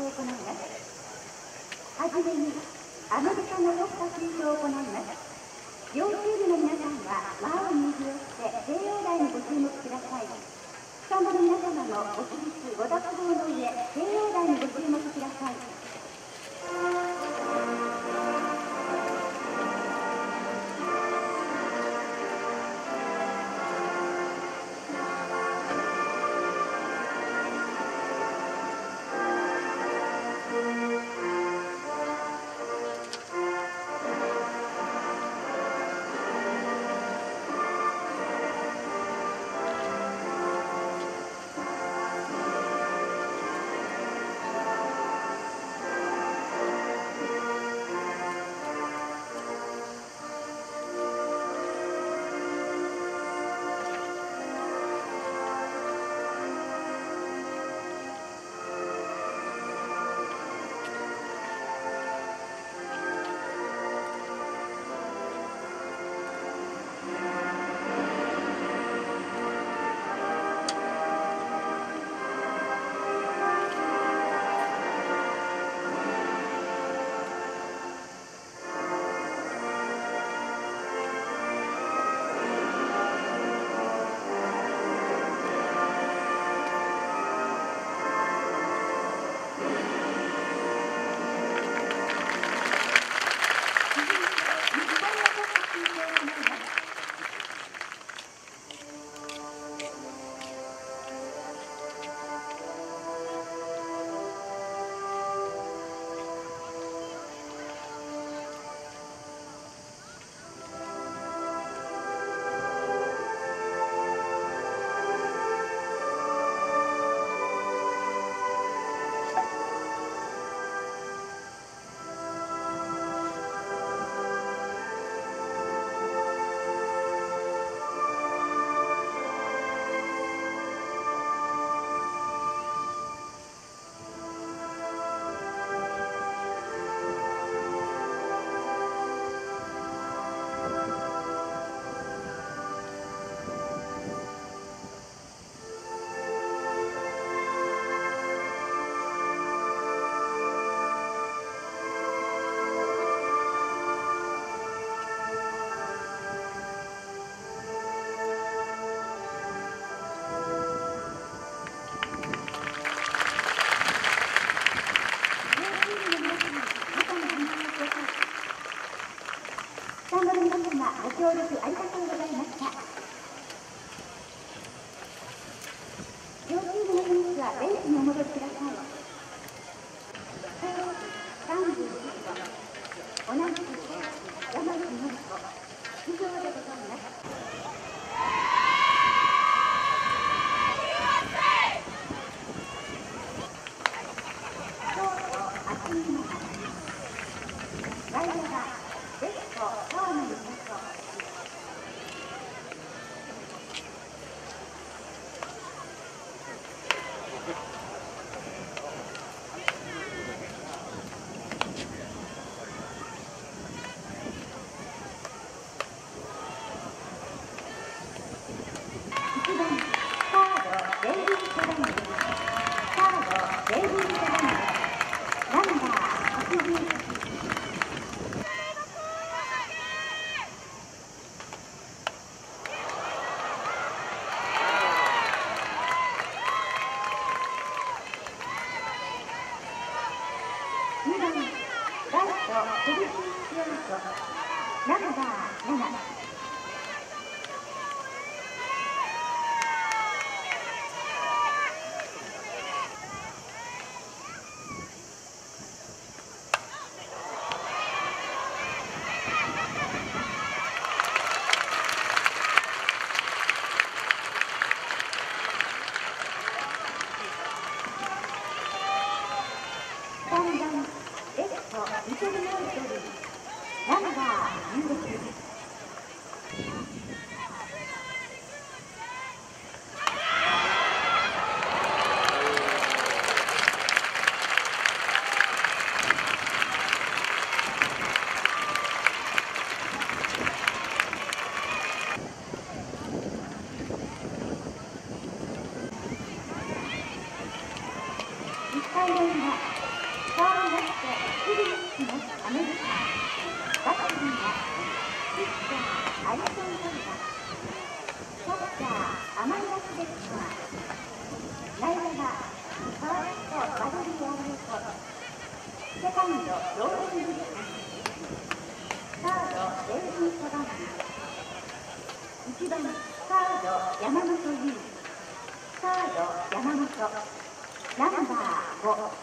行います。はじめにアメリカの国歌斉唱を行います。両チームの皆さんは前を右をして西洋台にご注目ください。スタンドの皆様のご起立ご脱帽の上、西洋台にご注目ください。ご協力ありがとうございました。両チームの選手はベンチにお戻りください。31度、同じく山口のり子、出場でございます。1回の裏セッター、内野がファーストバドリー・アリエト、セカンドローレン・ウィルソン、サードデイビー・サバンナ、1番サード山本優、サード山本、ナンバー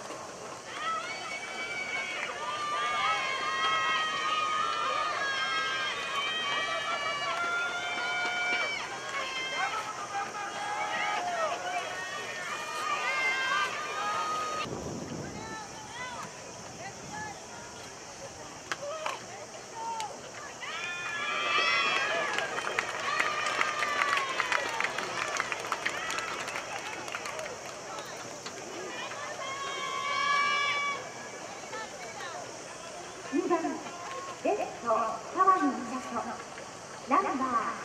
5。2番レフト川野美里、ナンバー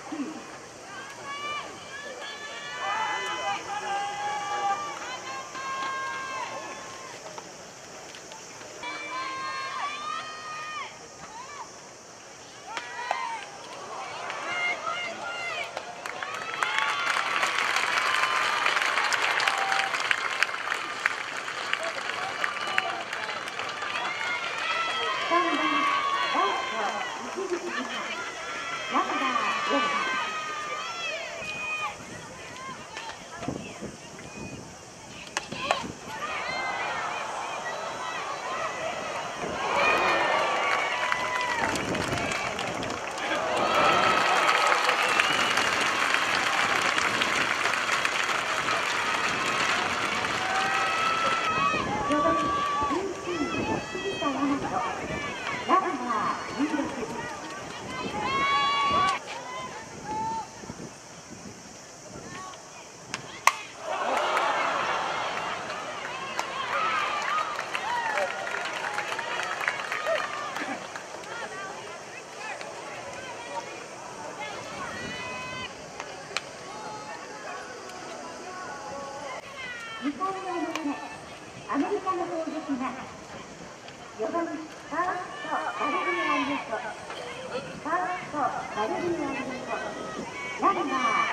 9。2回の表、アメリカの攻撃が4番ファーストバルディ・アリエト、ファーストバルディ・アリエト、ナンバー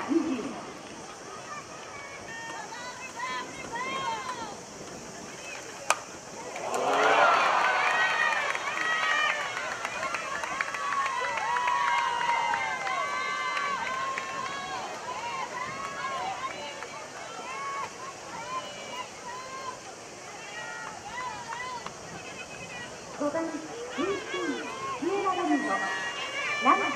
20。5番、19、ピエラロミオ、ナンバー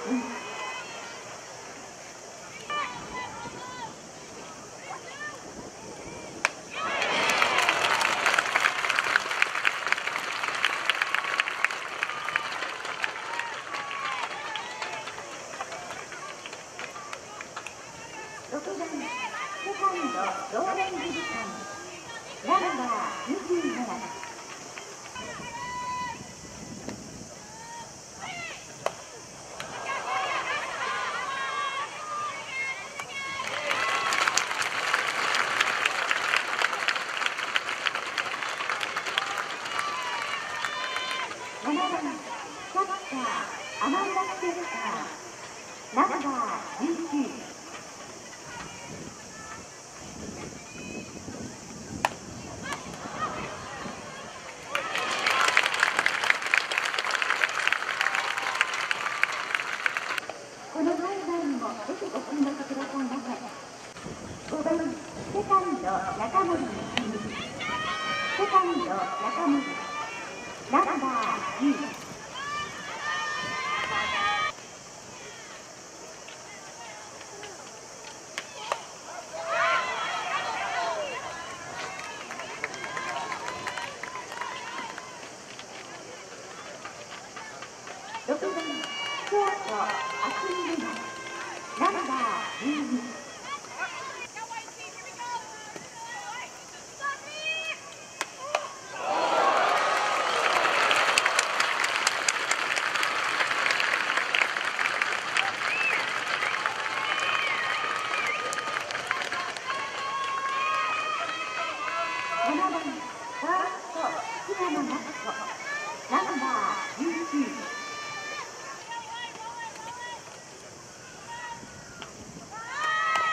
2。6番、セカンド、ローレン・ギルソン、ナンバー27。7番、キャッチャー、アマンダ・ステルター、ナンバー19。この大会にもぜひご注目くださいませ。5番、セカンド、中森光、セカンド、中森、ナンバー9。6番、ショート、渥美瑠奈、ナンバー12。7番、ファースト、平野真子、ナンバー19。6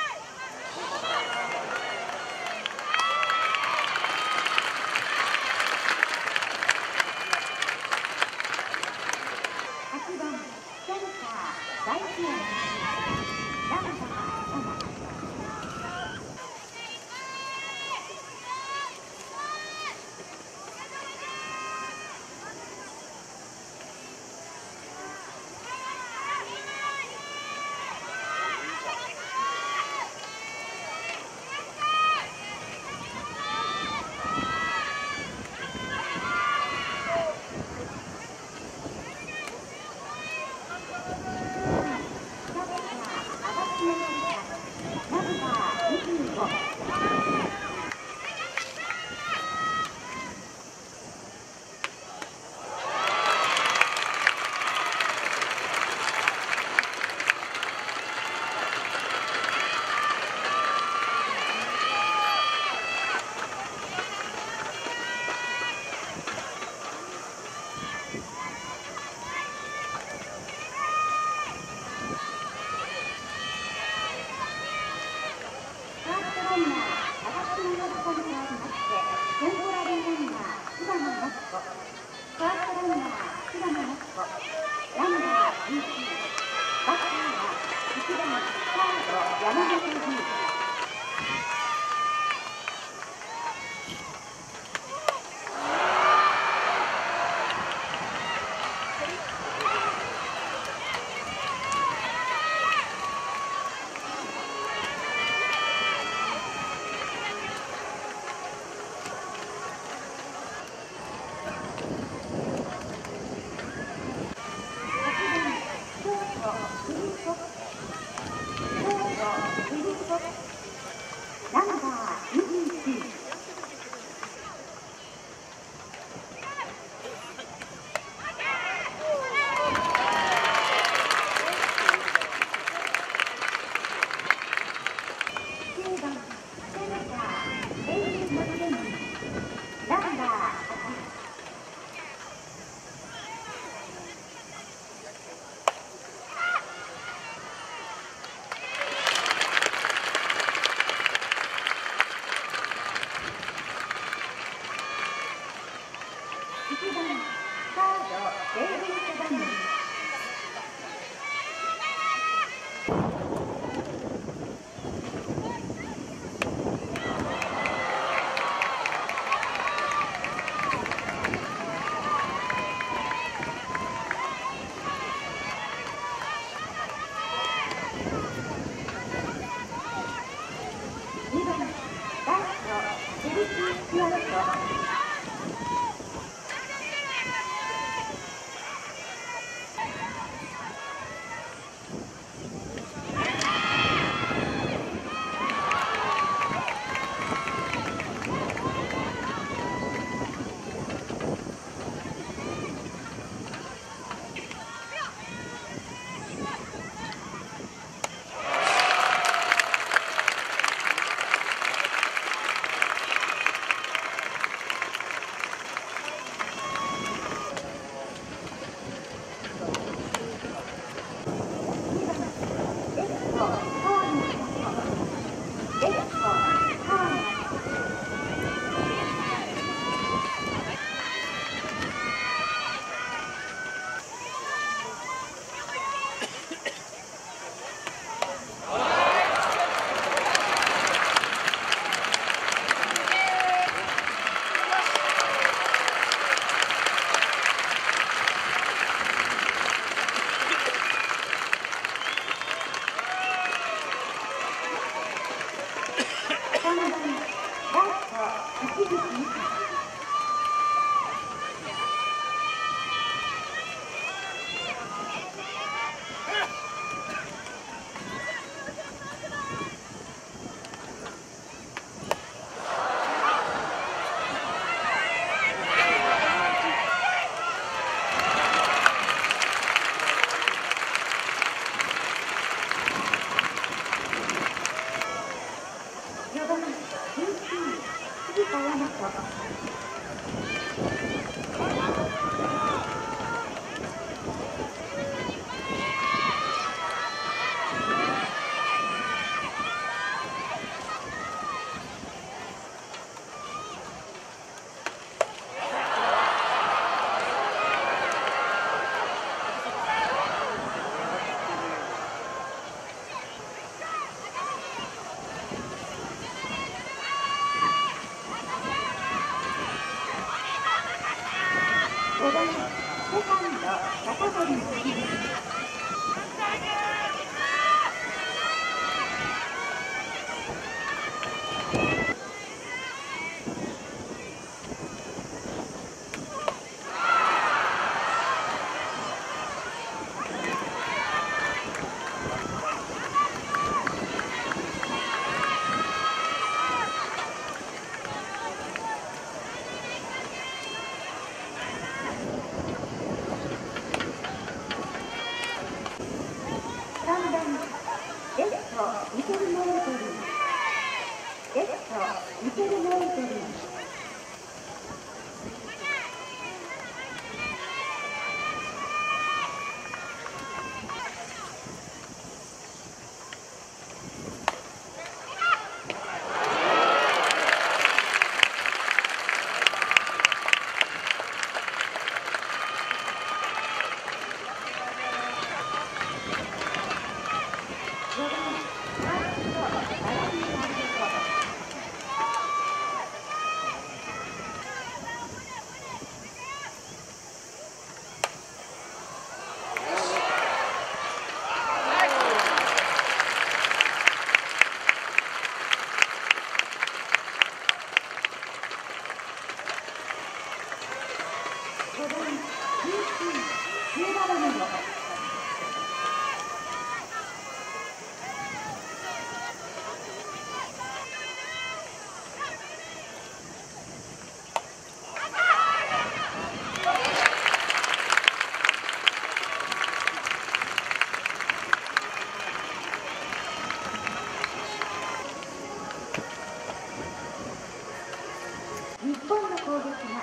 4番、セカンド、中堀。 ミケル・モエントリー、レフトミケル・モエントリー。日本の攻撃が6番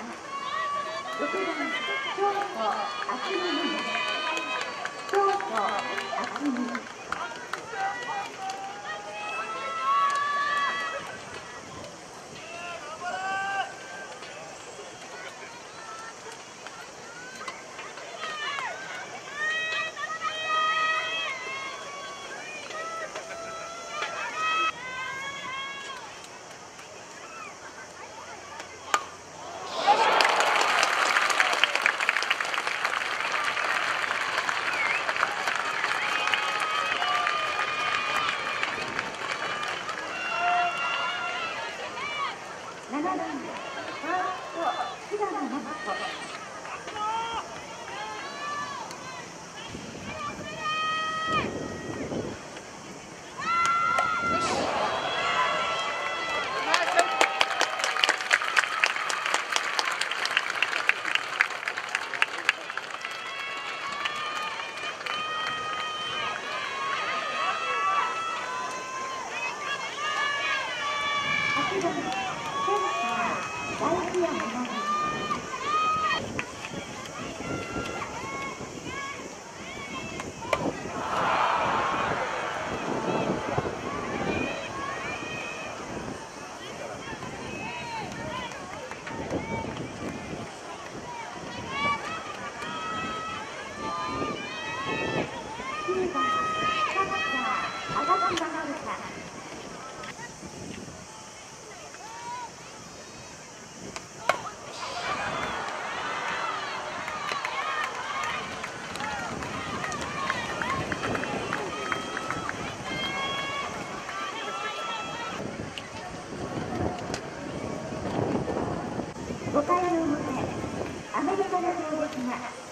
京都秋美、京都秋美。7番ファースト菅野真子。8番大事や学び。9番キャッチャー足立真遥。5回の表、アメリカの攻撃が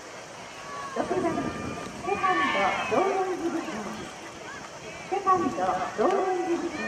6番セカンドローレン・ギブソン、セカンドローレン・ギブソン。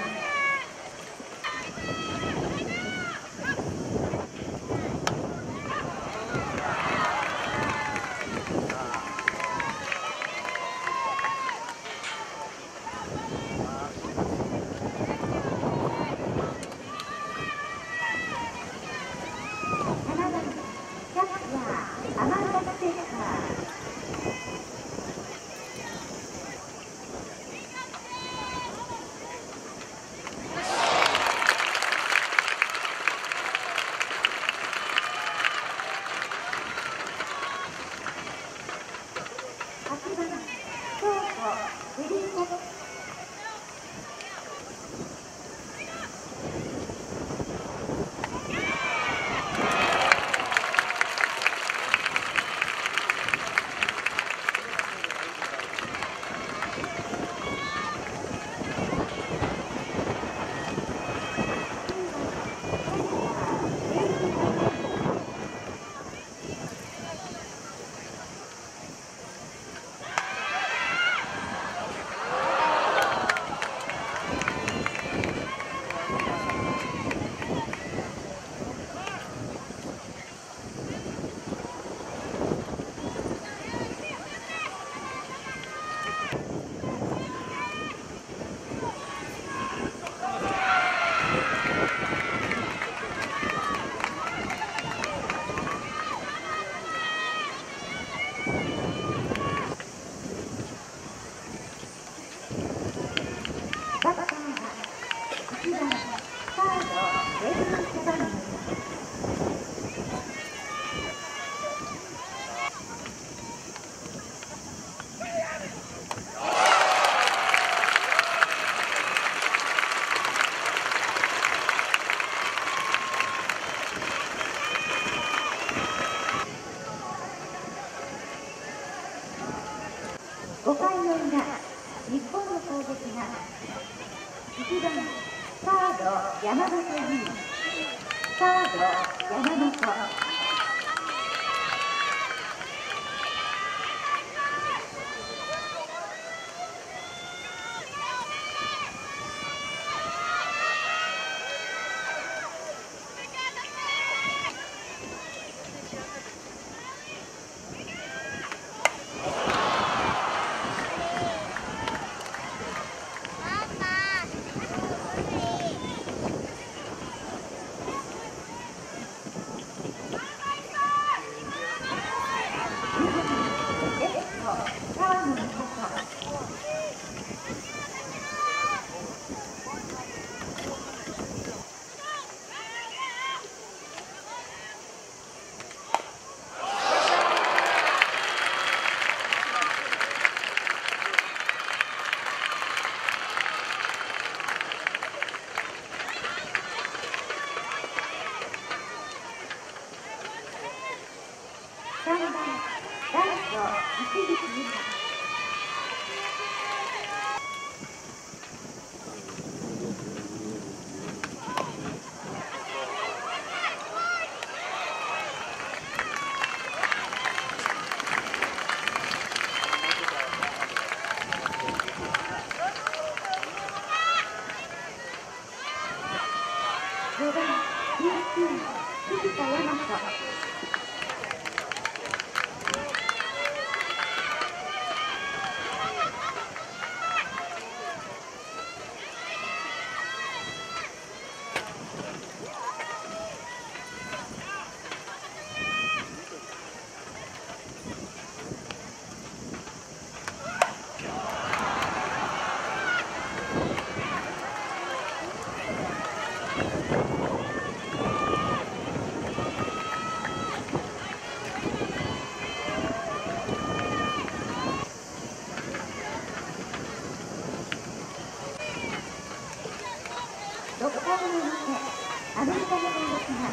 1番サード山本優、サード山本。3番ライト市口優香。5番琉球藤田大和。6回の表、アメリカの攻撃が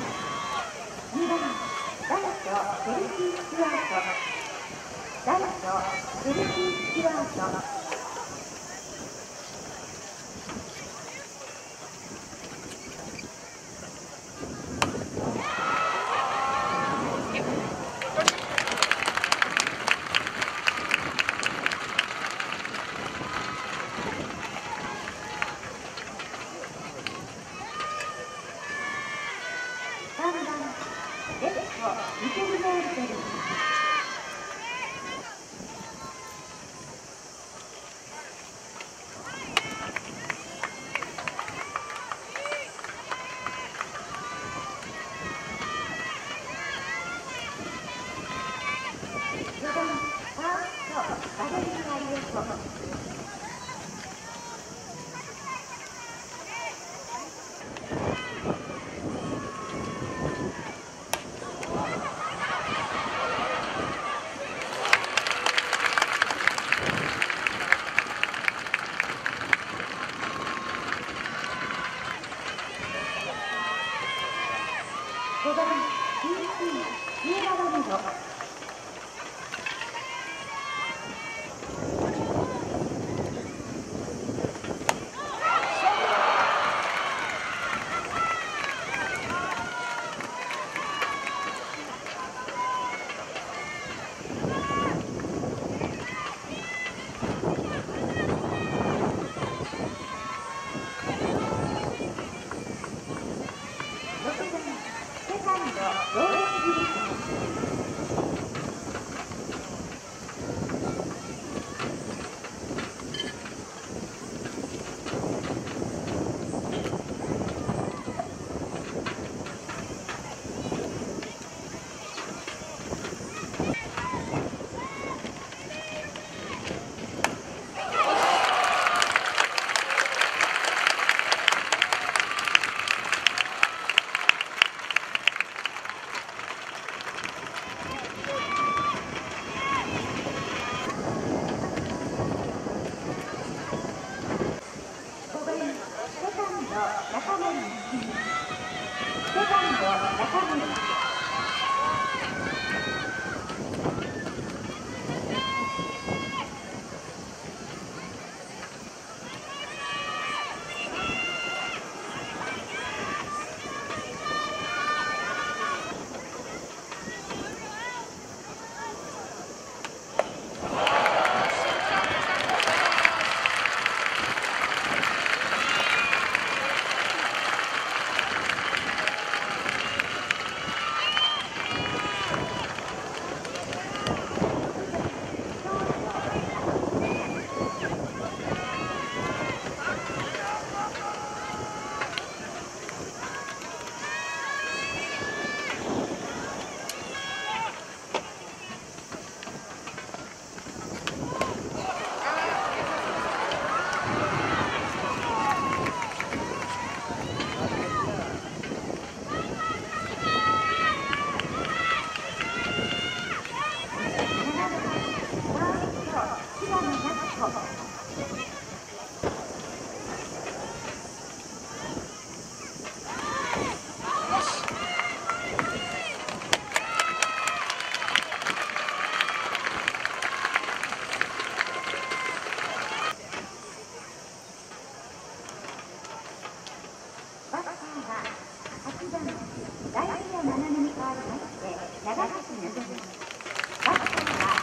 2番ライトチェルシー・スチュワート、ライトチェルシー・スチュワート。3番レフトミケル・モールテル。4番ファーストバレリア・リオコ。5番 TC ニューラランド。中森、セカンド中森。 変わりまして、長崎のぞみ、バッターは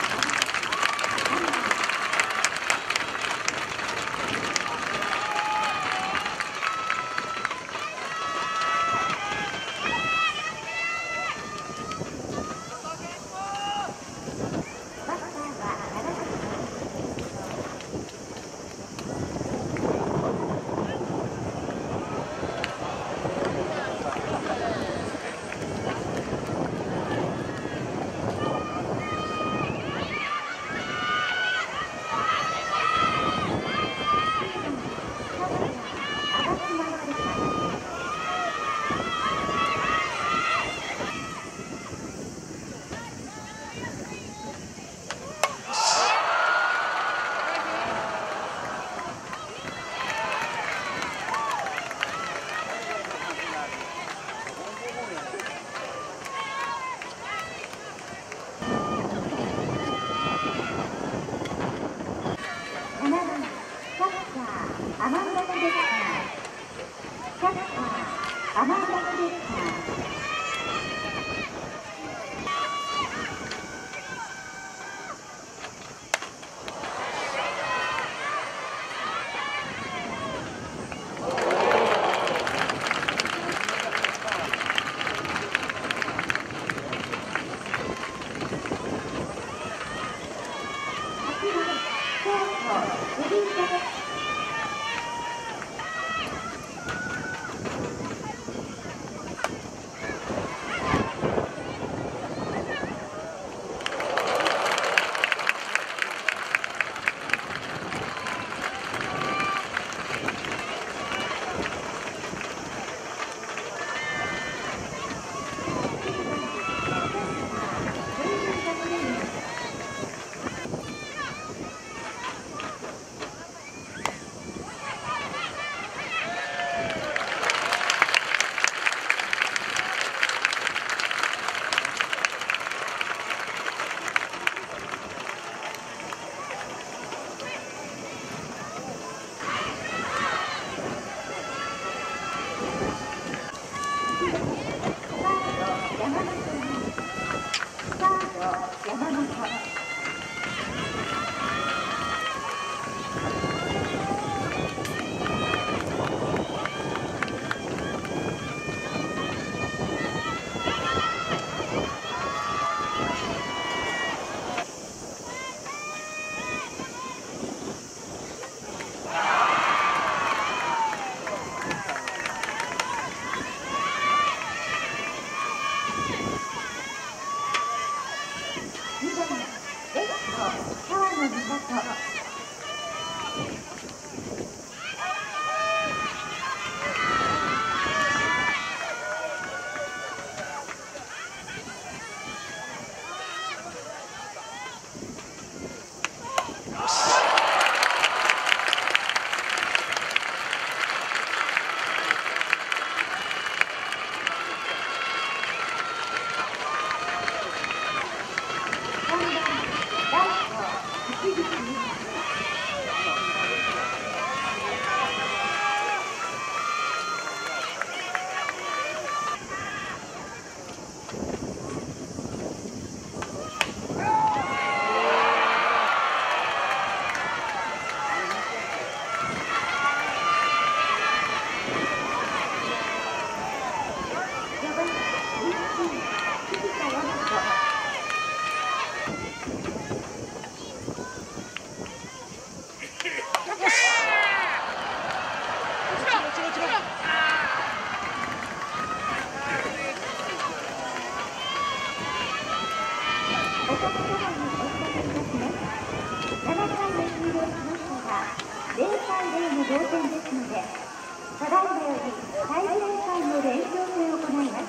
アマンダ・クレッカー、キャッチャー、アマンダ・クレッカー。0対0の同点ですので、ただいまより最前回の連勝戦を行います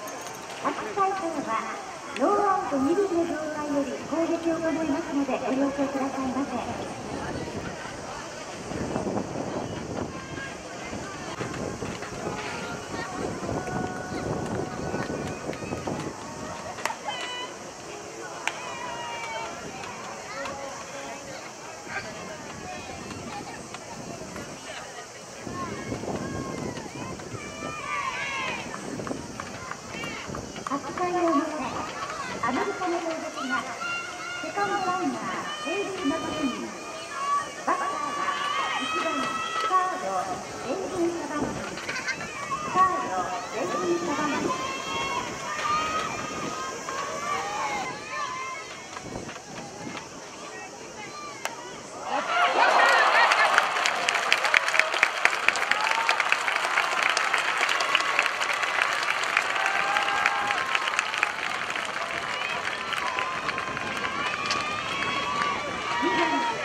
。8回からはノーアウト2塁の状態より攻撃を行いますのでご了承くださいませ。8回のセカンドランナー、平日の時に、バッターが1番、サード、レイブンサバンディ、サード、レイブンサバンディ。2番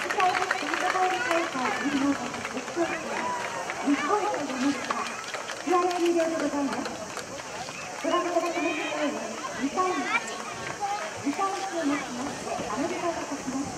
際フットボール大会運動会決勝戦日本対アメリカ試合終了でございます。ご覧いただきますように2対1をもちましてアメリカが勝ちました。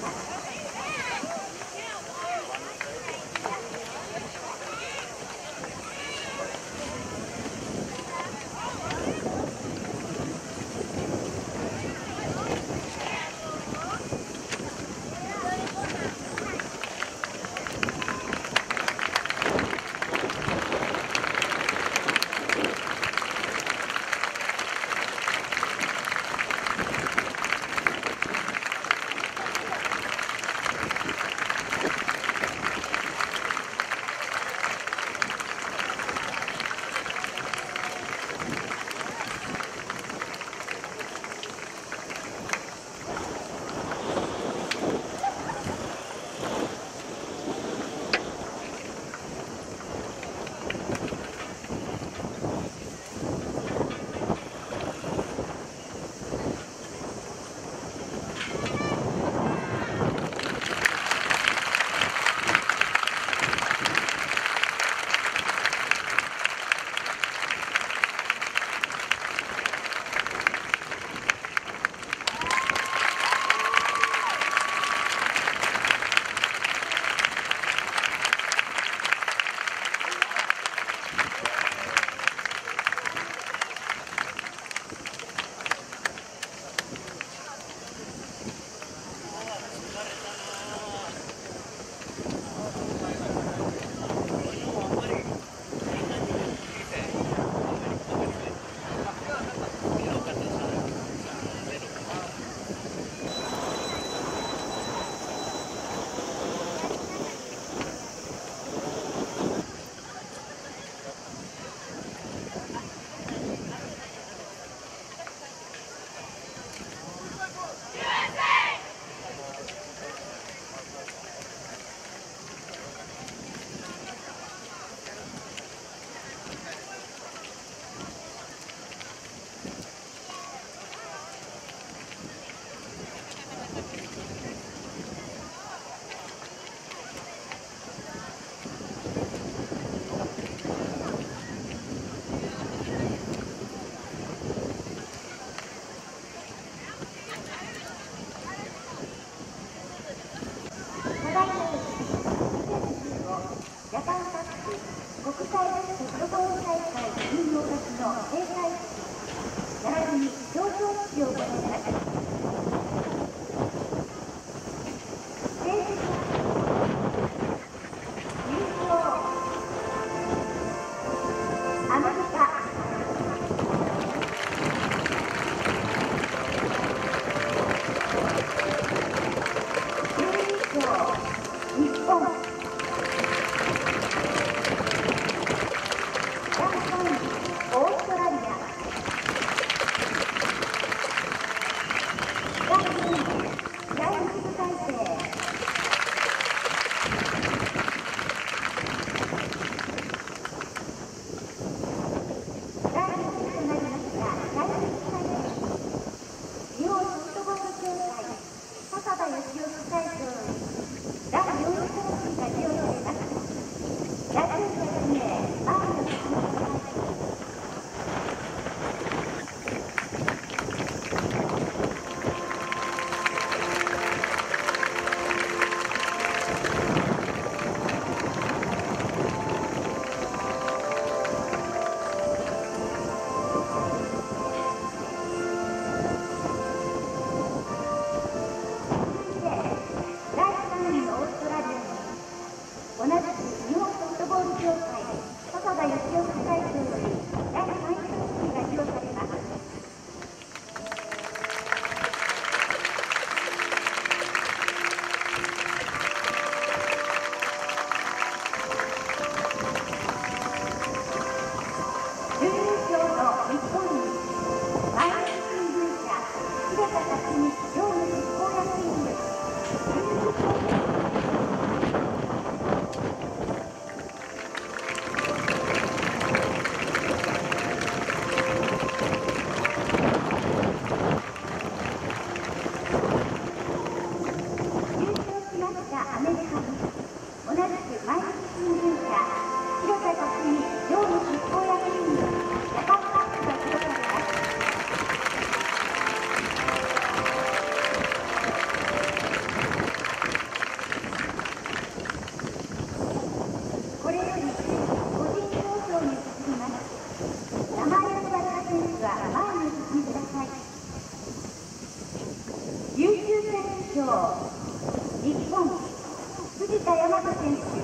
田大和選手、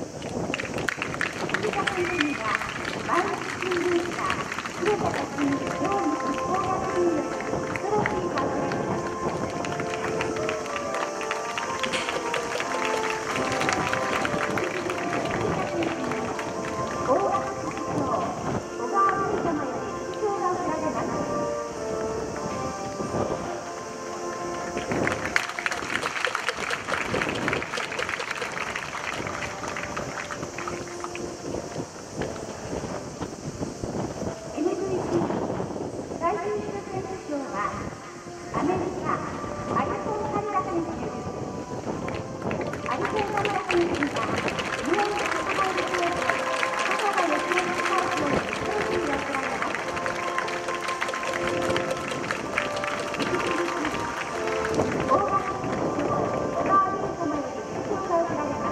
藤田選手には毎日新聞社広田克美業務執行役員よりトロフィーが贈られます。大学室長小川瑠璃様より副賞が贈られます。最優秀選手賞はアメリカアリソン・カミラ選手。アリソン・カミラ選手には日本バスケットボール協会笹田義之会長にトロフィーが贈られます。大学室長小川瑠璃様より副賞が贈られます。